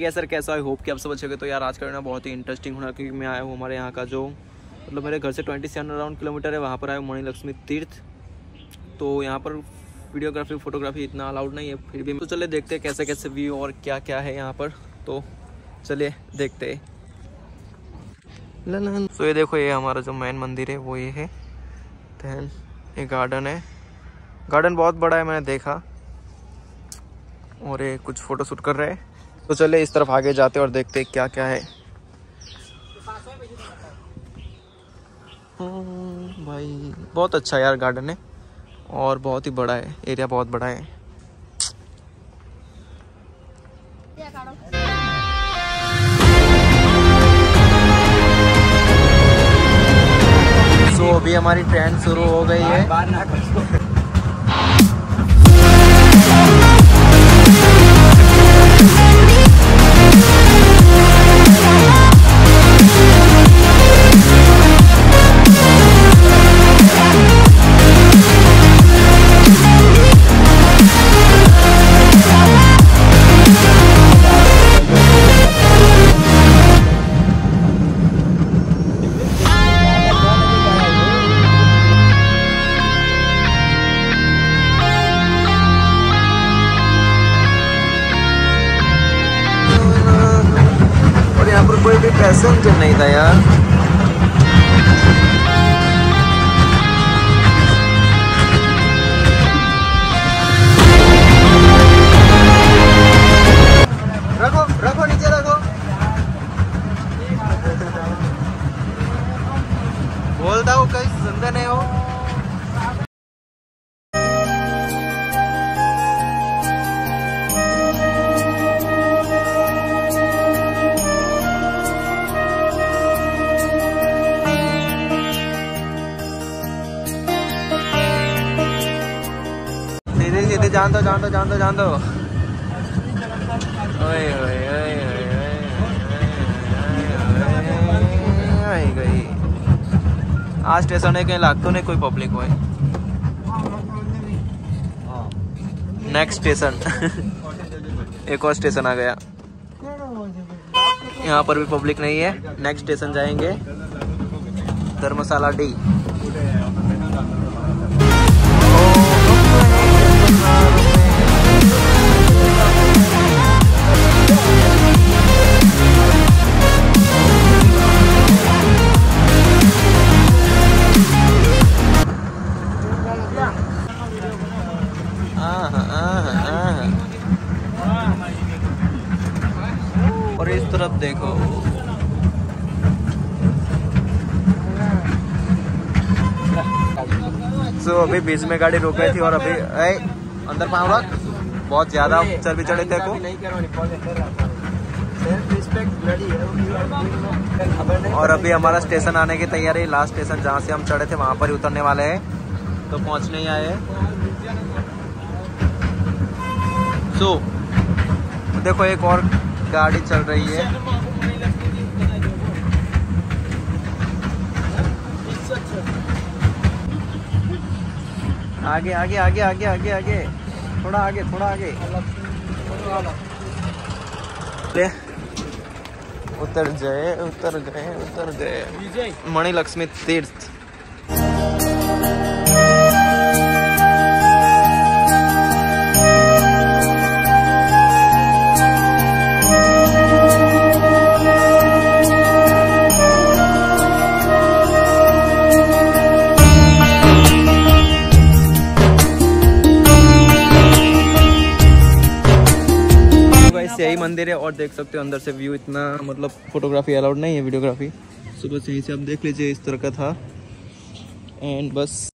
Guys sir, कैसा, I hope कि आप सब अच्छे होंगे। तो यार आज का बहुत ही इंटरेस्टिंग होना, क्योंकि मैं आया हूँ हमारे यहाँ का जो मतलब मेरे घर से 27 अराउंड किलोमीटर है, वहाँ पर आया हूँ मणि लक्ष्मी तीर्थ। तो यहाँ पर वीडियोग्राफी फोटोग्राफी इतना अलाउड नहीं है, फिर भी तो चले देखते हैं कैसे कैसे व्यू और क्या क्या है यहाँ पर। तो चलिए देखते हैं। तो ये देखो, ये हमारा जो मेन मंदिर है वो ये है। दैन ये गार्डन है, गार्डन बहुत बड़ा है मैंने देखा, और ये कुछ फोटो शूट कर रहे हैं। तो चले इस तरफ आगे जाते और देखते हैं क्या क्या है। भाई बहुत अच्छा यार गार्डन है, और बहुत ही बड़ा है, एरिया बहुत बड़ा है। तो अभी हमारी ट्रेन शुरू हो गई है। कोई भी पैसेंजर नहीं था यार। रखो रखो नीचे रखो। बोलता हूँ कहीं सुनते नहीं हो। सीधे जान दो जान दो जान दो जान दो। ओए ओए ओए ओए गई। आज स्टेशन है, कहीं लागतो नहीं कोई पब्लिक हो। नेक्स्ट स्टेशन एक और स्टेशन आ गया, यहाँ पर भी पब्लिक नहीं है। नेक्स्ट स्टेशन जाएंगे धर्मशाला डी। और इस तरफ देखो, तो अभी बीच में गाड़ी रुक गई थी, और अभी अंदर पाँव रख, बहुत ज्यादा चर्बी चढ़े थे को। और अभी हमारा स्टेशन आने की तैयारी, लास्ट स्टेशन जहाँ से हम चढ़े थे वहाँ पर ही उतरने वाले हैं, तो पहुँचने ही आए। तो देखो एक और गाड़ी चल रही है। आगे आगे आगे आगे आगे आगे, थोड़ा आगे थोड़ा आगे। ले उतर गए उतर गए उतर गए मणि लक्ष्मी तीर्थ। यही मंदिर है, और देख सकते हो अंदर से व्यू इतना, मतलब फोटोग्राफी अलाउड नहीं है, वीडियोग्राफी। सो बस यहीं से आप देख लीजिए, इस तरह का था। एंड बस